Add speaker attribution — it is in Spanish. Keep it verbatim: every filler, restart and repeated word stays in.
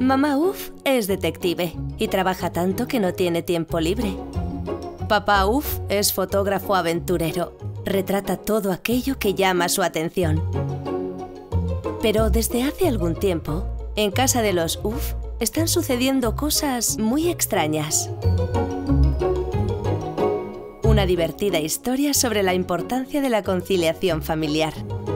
Speaker 1: Mamá Uf es detective y trabaja tanto que no tiene tiempo libre. Papá Uf es fotógrafo aventurero. Retrata todo aquello que llama su atención. Pero desde hace algún tiempo, en casa de los Uf, están sucediendo cosas muy extrañas. Una divertida historia sobre la importancia de la conciliación familiar.